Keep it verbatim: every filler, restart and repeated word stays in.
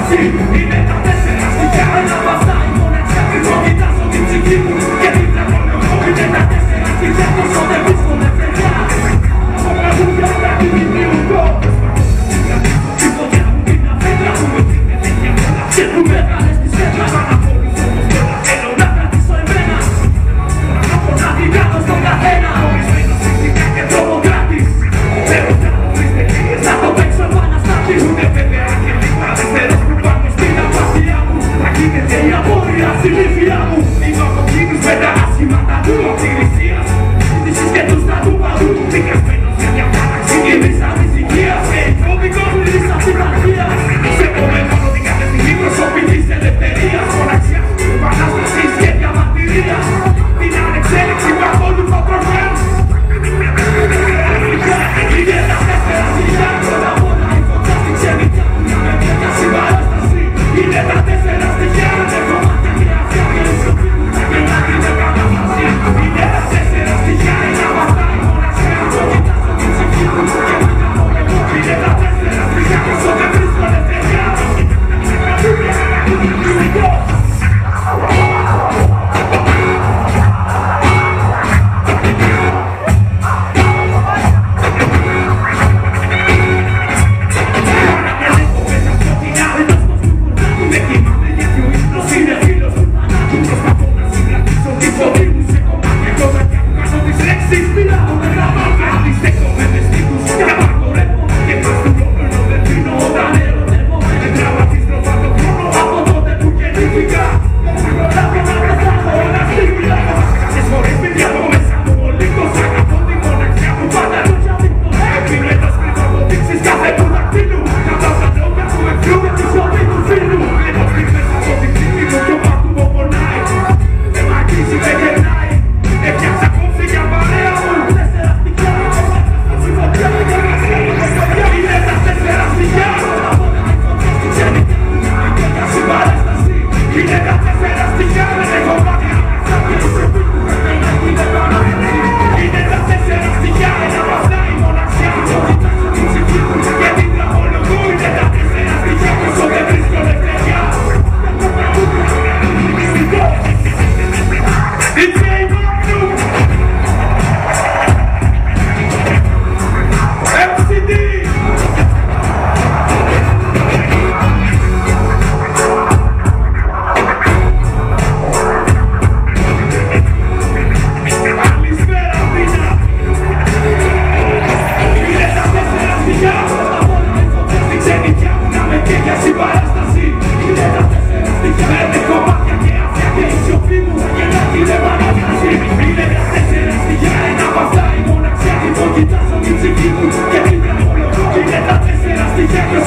κατάσταση. Είναι τα τέσσερα στοιχεία, ένα απ' αυτά η μοναξιά. Εγώ κοιτάζω την ψυχή μου και την τραγωνεύω. Είναι τα τέσσερα στοιχεία, τόσο δεν βρίσκω ελευθερία. Από τραγούδια όλα την δημιουργώ. Η φωτιά μου είναι αφέντρα μου, με την τέτοια φωτά. Και που με έκανες τη σκέτρα, αναπολουθώ το στέλα. Θέλω να κρατήσω εμένα, από να την κάνω στον καθένα. Ορισμένος φυσικά και τρομοκράτης. Θέλω να το βρεις τελείες, να το παίξω επαναστάτη. Ούτε βέβαια και λίγο αριστερός που πάνω στην απαθία μου. Θα γίνεται η απόρρια συνήθεια μου. Είμαι από εκείνους με τα άσχημα τατού αυτηρησίας. Συζήσεις και τους τατού παντού. Δικασμένος για μια παράξη και μίσα ανησυχίας. Και η κόμικο πλήρης αυτοπαρχίας. Σε πόμε μόνο την κάθε στιγμή προσωπή της ελευθερίας. Μοναξιά, επανάστασης και διαμαρτυρίας. Την ανεξέλιξη που ακολουθώ τροχιά. Είναι τα τέσσερα στοιχεία, πρώτα απ' όλα η φωτιά στην ξενιτιά μου. Να με μια συμπαράσταση. Είναι τα τέσσερα στοιχεία, είναι κομμάτια και αυτιά και η σιωπή μου θα γελά την επανάσταση. Είναι τα τέσσερα στοιχεία, ένα απ' αυτά η μοναξιά. Εγώ κοιτάζω την ψυχή μου και με κάνω εγώ. Είναι τα τέσσερα στοιχεία, όσο δεν βρίσκω ελευθερία. Κοιτάζω την ψυχή μου και την τραγωνεύω. Είναι τα τέσσερα στοιχεία.